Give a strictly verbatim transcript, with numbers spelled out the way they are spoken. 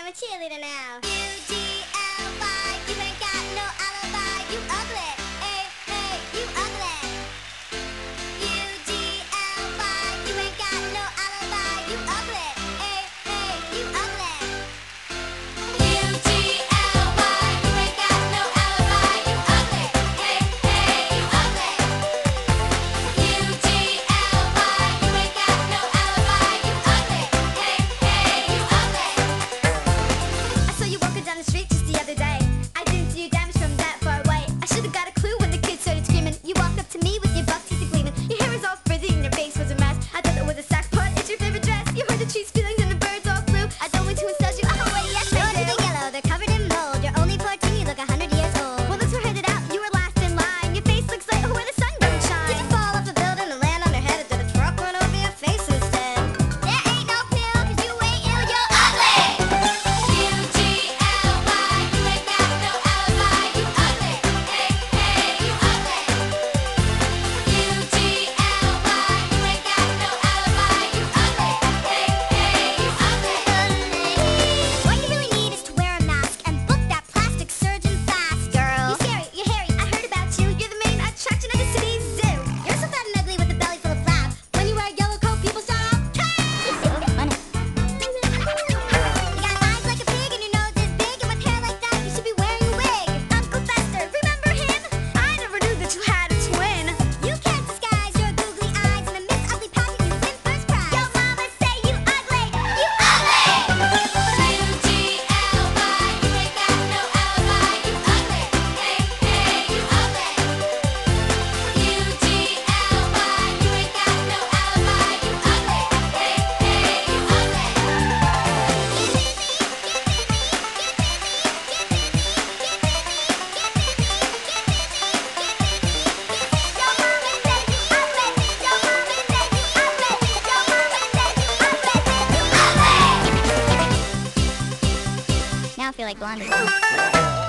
I'm a cheerleader now. U G L Y, you ain't got no alibi, you ugly. Hey, hey, you ugly. U G L Y, you ain't got no alibi, you ugly. Hey, hey, you ugly. U G L Y, you ain't got no alibi, you ugly. Hey, hey, you ugly. U G L Y, you ain't got no alibi, you ugly. Hey, hey, you ugly. I saw you walking down the street just the other day. I didn't see you damage from that far away. I should've got a clue when the kids started screaming. You walked up to me with your buck teeth gleaming. Your hair was all frizzy and your face was a mess. I thought that was a sack part. It's your favorite dress. You heard the trees feelings and the birds all flew. I don't mean to insult you. Oh wait, yes I do. They're yellow, they're covered in mold. You're only fourteen, you look a hundred years old. Well, let's heard it out. You were last in line. Your face looks like where the sun don't shine. Did you fall off a building and land on your head, or did a truck run over your face instead? There ain't no pill, 'cause you ain't ill, you're ugly. U G L Y, you ain't got no alibi, you ugly. Hey, hey, you ugly. U G L Y, you ain't got no alibi, you ugly. Hey, hey, you ugly. What you really need is to wear a mask and book that plastic surgeon fast, girl. You're scary, you're hairy, I heard about you. You're the main attraction of the city's zoo. You're so fat and ugly with a belly full of flab. When you wear a yellow coat, people shout out, "Hey!" You got eyes like a pig and your nose is big, and with hair like that, you should be wearing a wig. Uncle Fester, remember him? I never knew that you had a twin. You can't disguise your googly eyes, and the Miss Ugly pageant you win first prize. Yo, mama, say you ugly, you ugly. U G L Y, you ain't got no alibi, you ugly. Hey, hey, you ugly. U G L Y, you ain't got no alibi, you ugly. Hey, hey, you ugly. Now I feel like Blondie.